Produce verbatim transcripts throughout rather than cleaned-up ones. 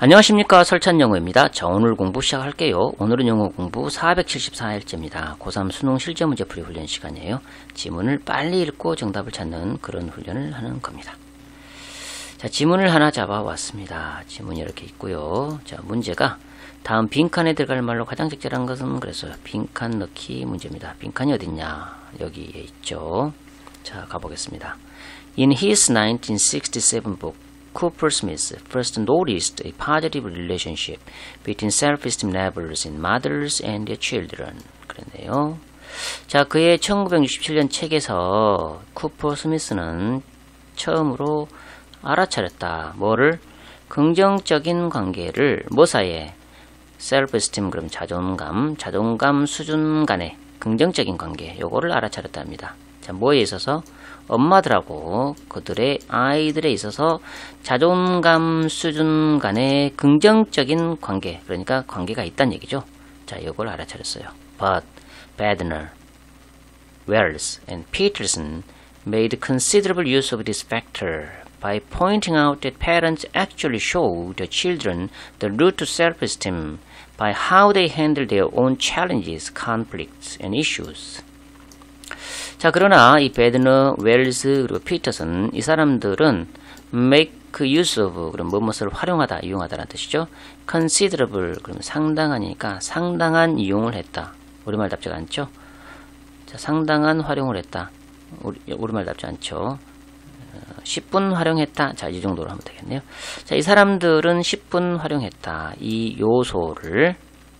안녕하십니까, 설찬영어입니다. 자, 오늘 공부 시작할게요. 오늘은 영어 공부 사백칠십사 일째입니다. 고삼 수능 실제 문제 풀이 훈련 시간이에요. 지문을 빨리 읽고 정답을 찾는 그런 훈련을 하는 겁니다. 자, 지문을 하나 잡아왔습니다. 지문이 이렇게 있고요. 자, 문제가 다음 빈칸에 들어갈 말로 가장 적절한 것은 그래서 빈칸 넣기 문제입니다. 빈칸이 어딨냐? 여기에 있죠. 자, 가보겠습니다. In his nineteen sixty-seven book, Cooper Smith first noticed a positive relationship between self-esteem levels in mothers and their children. 그랬네요. 자, 그의 천구백육십칠 년 책에서 쿠퍼 스미스는 처음으로 알아차렸다. 뭐를? 긍정적인 관계를 뭐 사이에? self-esteem, 그럼 자존감, 자존감 수준 간의 긍정적인 관계, 요거를 알아차렸다 합니다. 자, 뭐에 있어서? 엄마들하고 그들의 아이들에 있어서 자존감 수준 간의 긍정적인 관계, 그러니까 관계가 있다는 얘기죠. 자, 이걸 알아차렸어요. But Badner, Wells, and Peterson made considerable use of this factor by pointing out that parents actually show their children the route to self-esteem by how they handle their own challenges, conflicts, and issues. 자, 그러나 이 베드너, 웰스, 그리고 피터슨, 이 사람들은 make use of, 그럼 무엇을 활용하다, 이용하다라는 뜻이죠. considerable, 그러면 상당하니까 상당한 이용을 했다. 우리말 답지 않죠? 자, 상당한 활용을 했다. 우리, 우리말 답지 않죠? 십 분 활용했다. 자, 이 정도로 하면 되겠네요. 자, 이 사람들은 십 분 활용했다. 이 요소를,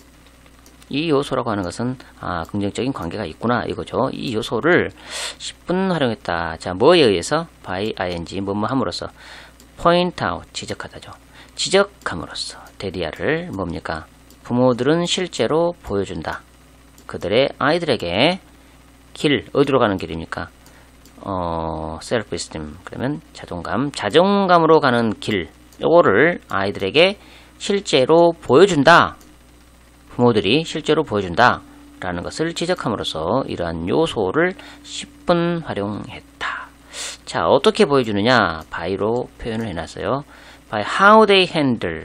이 요소라고 하는 것은 아, 긍정적인 관계가 있구나 이거죠. 이 요소를 십 분 활용했다. 자, 뭐에 의해서? by ing, 뭐뭐 함으로써. point out, 지적하다죠. 지적함으로써. 데디아를 뭡니까? 부모들은 실제로 보여준다. 그들의 아이들에게 길, 어디로 가는 길입니까? 어, self-esteem, 그러면 자존감, 자존감으로 가는 길, 요거를 아이들에게 실제로 보여준다. 부모들이 실제로 보여준다 라는 것을 지적함으로써 이러한 요소를 십 분 활용했다. 자, 어떻게 보여주느냐? by로 표현을 해놨어요. by how they handle,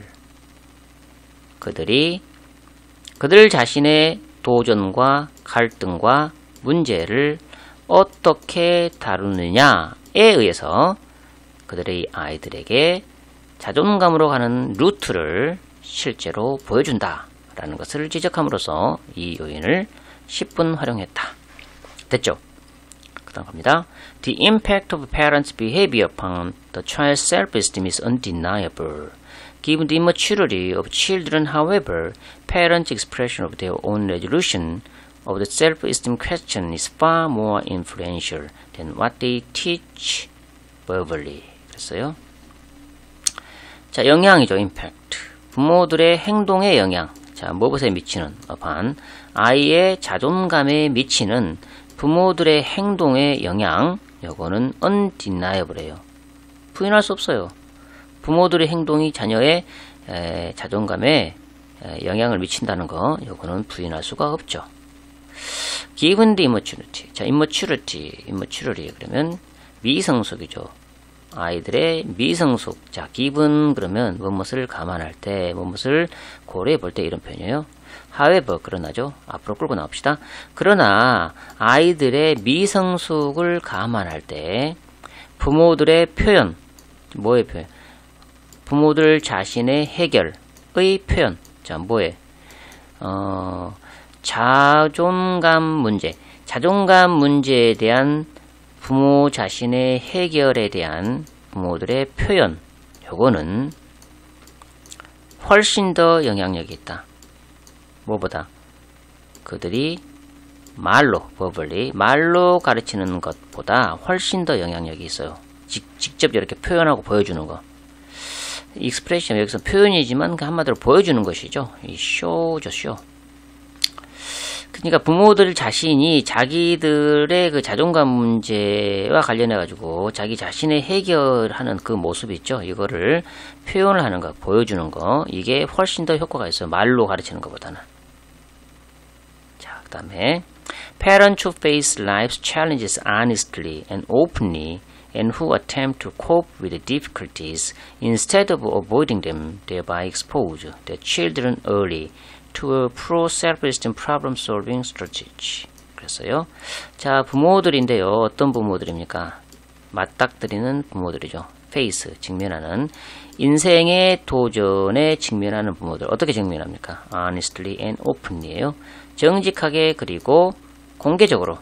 그들이 그들 자신의 도전과 갈등과 문제를 어떻게 다루느냐에 의해서 그들의 아이들에게 자존감으로 가는 루트를 실제로 보여준다 라는 것을 지적함으로써 이 요인을 십 분 활용했다. 됐죠? 그 다음 갑니다. The impact of parents' behavior upon the child's self-esteem is undeniable. Given the immaturity of children, however, parents' expression of their own resolution of the self-esteem question is far more influential than what they teach verbally. 그랬어요. 자, 영향이죠. impact. 부모들의 행동의 영향. 자, 무엇에 미치는? upon. 아이의 자존감에 미치는 부모들의 행동의 영향. 요거는 undeniable예요. 부인할 수 없어요. 부모들의 행동이 자녀의 에, 자존감에 에, 영향을 미친다는 거. 요거는 부인할 수가 없죠. Given the immaturity. 자, immaturity, immaturity 그러면 미성숙이죠. 아이들의 미성숙. 자, given 그러면 무엇을 감안할 때, 무엇을 고려해 볼 때 이런 표현이에요. however, 그러나죠. 앞으로 끌고 나옵시다. 그러나 아이들의 미성숙을 감안할 때 부모들의 표현, 뭐의 표현? 부모들 자신의 해결의 표현. 자, 뭐에? 어... 자존감 문제, 자존감 문제에 대한 부모 자신의 해결에 대한 부모들의 표현, 요거는 훨씬 더 영향력이 있다. 뭐보다? 그들이 말로, verbally, 말로 가르치는 것보다 훨씬 더 영향력이 있어요. 직, 직접 이렇게 표현하고 보여주는 거. 익스프레션, 여기서 표현이지만 그 한마디로 보여주는 것이죠. 이 쇼죠, 쇼. 그러니까 부모들 자신이 자기들의 그 자존감 문제와 관련해 가지고 자기 자신의 해결하는 그 모습 있죠. 이거를 표현을 하는 거, 보여주는 거, 이게 훨씬 더 효과가 있어요. 말로 가르치는 것보다는. 자, 그 다음에 Parents who face life's challenges honestly and openly and who attempt to cope with the difficulties instead of avoiding them, thereby expose their children early to a pro self-esteem problem-solving strategy. 그랬어요. 자, 부모들인데요. 어떤 부모들입니까? 맞닥뜨리는 부모들이죠. face, 직면하는 인생의 도전에 직면하는 부모들. 어떻게 직면합니까? honestly and openly예요. 정직하게 그리고 공개적으로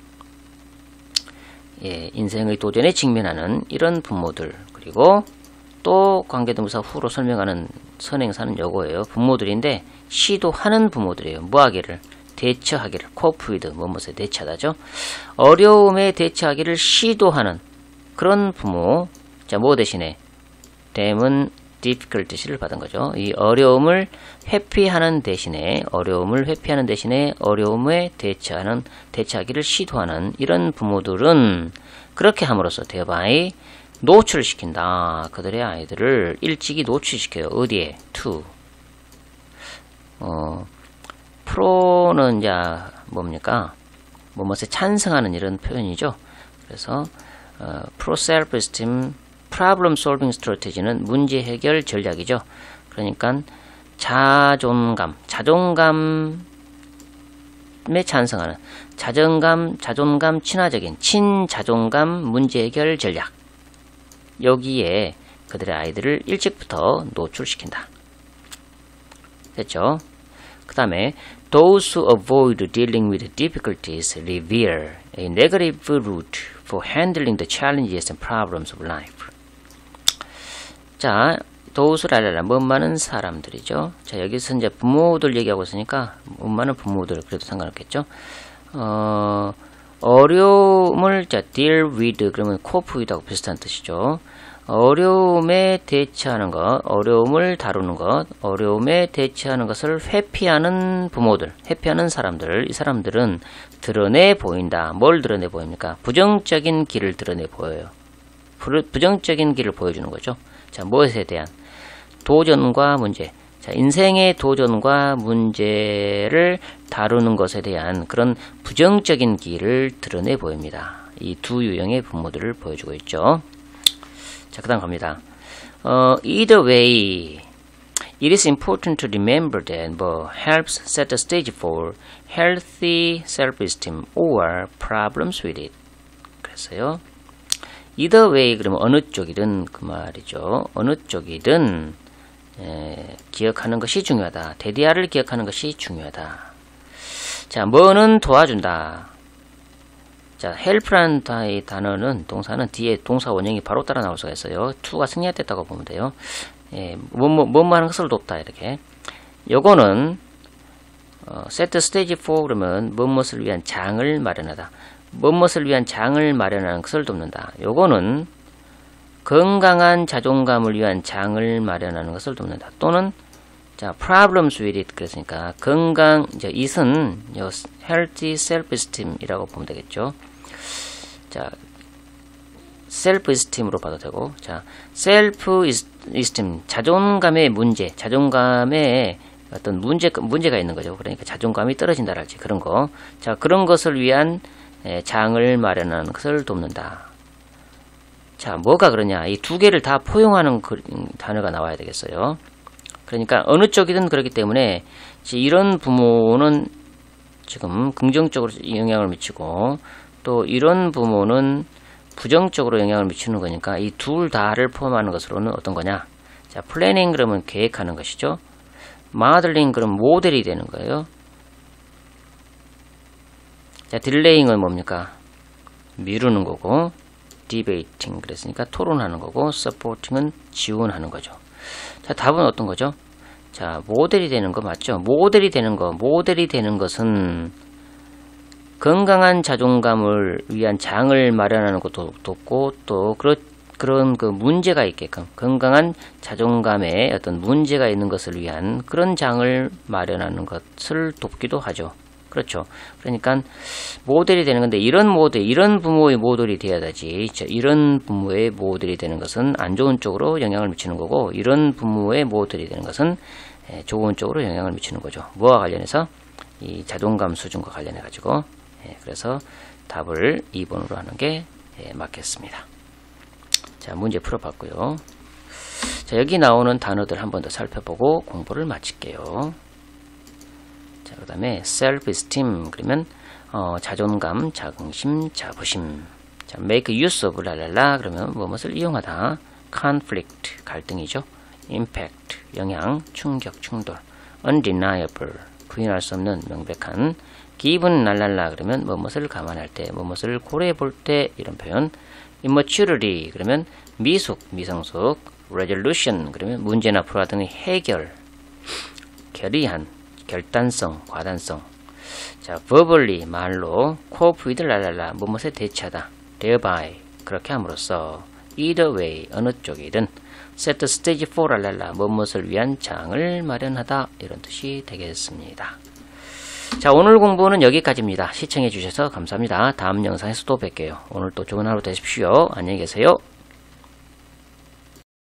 예, 인생의 도전에 직면하는 이런 부모들. 그리고 또 관계동사 후로 설명하는 선행사는 요거예요. 부모들인데 시도하는 부모들이에요. 뭐 하기를? 대처하기를. cope with, 뭐뭐에 대처하다죠. 어려움에 대처하기를 시도하는 그런 부모. 자, 뭐 대신에? 댐은 difficulties를 받은 거죠. 이 어려움을 회피하는 대신에, 어려움을 회피하는 대신에 어려움에 대처하는, 대처하기를 시도하는 이런 부모들은 그렇게 함으로써 thereby 노출시킨다. 그들의 아이들을 일찍이 노출시켜요. 어디에? to. 어, 프로는 이제 뭡니까? 뭐뭐에 찬성하는 이런 표현이죠. 그래서 어, pro self-esteem problem solving strategy는 문제 해결 전략이죠. 그러니까 자존감, 자존감에 찬성하는 자존감, 자존감 친화적인 친자존감 문제 해결 전략. 여기에 그들의 아이들을 일찍부터 노출시킨다. 됐죠? 그 다음에 those who avoid dealing with difficulties reveal a negative route for handling the challenges and problems of life. 자, those라라 못 많은 사람들이죠. 자, 여기서 이제 부모들 얘기하고 있으니까 못 많은 부모들 그래도 상관없겠죠. 어, 어려움을 자 deal with 그러면 cope with하고 비슷한 뜻이죠. 어려움에 대처하는 것, 어려움을 다루는 것, 어려움에 대처하는 것을 회피하는 부모들, 회피하는 사람들, 이 사람들은 드러내 보인다. 뭘 드러내 보입니까? 부정적인 길을 드러내 보여요. 부정적인 길을 보여주는 거죠. 자, 무엇에 대한? 도전과 문제. 자, 인생의 도전과 문제를 다루는 것에 대한 그런 부정적인 길을 드러내 보입니다. 이 두 유형의 부모들을 보여주고 있죠. 자, 그 다음 갑니다. 어, either way, it is important to remember that 뭐 helps set the stage for healthy self-esteem or problems with it. 그래서요. either way 그러면 어느 쪽이든 그 말이죠. 어느 쪽이든 에, 기억하는 것이 중요하다. 대디아를 기억하는 것이 중요하다. 자, 뭐는 도와준다. 자, help라는 단어는 동사는 뒤에 동사 원형이 바로 따라 나올 수가 있어요. to가 승리했다고 보면 돼요. 예, 뭐뭐 뭐뭐 하는 것을 돕다 이렇게. 요거는 어, set the stage for 그러면 무엇을 위한 장을 마련하다. 무엇을 위한 장을 마련하는 것을 돕는다. 요거는 건강한 자존감을 위한 장을 마련하는 것을 돕는다. 또는 자, problems with it 그랬으니까 건강 이제 it은 요 healthy self-esteem이라고 보면 되겠죠. 자, self-esteem으로 봐도 되고, 자, self-esteem 자존감의 문제, 자존감에 어떤 문제 문제가 있는 거죠. 그러니까 자존감이 떨어진다랄지 그런 거. 자, 그런 것을 위한 장을 마련하는 것을 돕는다. 자, 뭐가 그러냐? 이 두 개를 다 포용하는 그 단어가 나와야 되겠어요. 그러니까 어느 쪽이든 그렇기 때문에 이런 부모는 지금 긍정적으로 영향을 미치고 또 이런 부모는 부정적으로 영향을 미치는 거니까 이 둘 다를 포함하는 것으로는 어떤 거냐? 자, 플래닝 그러면 계획하는 것이죠. 마들링 그러면 모델이 되는 거예요. 자, 딜레잉은 뭡니까? 미루는 거고, 디베이팅 그랬으니까 토론하는 거고, 서포팅은 지원하는 거죠. 자, 답은 어떤 거죠? 자, 모델이 되는 거 맞죠? 모델이 되는 거, 모델이 되는 것은 건강한 자존감을 위한 장을 마련하는 것도 돕고 또 그런 그런 그 문제가 있게끔 건강한 자존감에 어떤 문제가 있는 것을 위한 그런 장을 마련하는 것을 돕기도 하죠. 그렇죠. 그러니까 모델이 되는 건데 이런 모델, 이런 부모의 모델이 되어야 되지. 이런 부모의 모델이 되는 것은 안 좋은 쪽으로 영향을 미치는 거고 이런 부모의 모델이 되는 것은 좋은 쪽으로 영향을 미치는 거죠. 뭐와 관련해서? 이 자존감 수준과 관련해 가지고. 그래서 답을 이 번으로 하는 게 맞겠습니다. 자, 문제 풀어봤고요. 자, 여기 나오는 단어들 한 번 더 살펴보고 공부를 마칠게요. 자, 그 다음에 self-esteem 그러면 어, 자존감, 자긍심, 자부심. 자, make use of 랄랄라 그러면 무엇을 이용하다. conflict 갈등이죠. impact 영향, 충격, 충돌. undeniable 부인할 수 없는 명백한. given 랄랄라 그러면 무엇을 감안할 때, 무엇을 고려해 볼 때 이런 표현. immaturity 그러면 미숙, 미성숙. resolution 그러면 문제나 불화 등의 해결. 결의한, 결단성, 과단성. 자, verbally 말로 cope with 랄랄라 무엇에 대치하다. thereby 그렇게 함으로써 either way 어느 쪽이든 set the stage for 랄랄라 무엇을 위한 장을 마련하다 이런 뜻이 되겠습니다. 자, 오늘 공부는 여기까지입니다. 시청해 주셔서 감사합니다. 다음 영상에서 또 뵐게요. 오늘 또 좋은 하루 되십시오. 안녕히 계세요.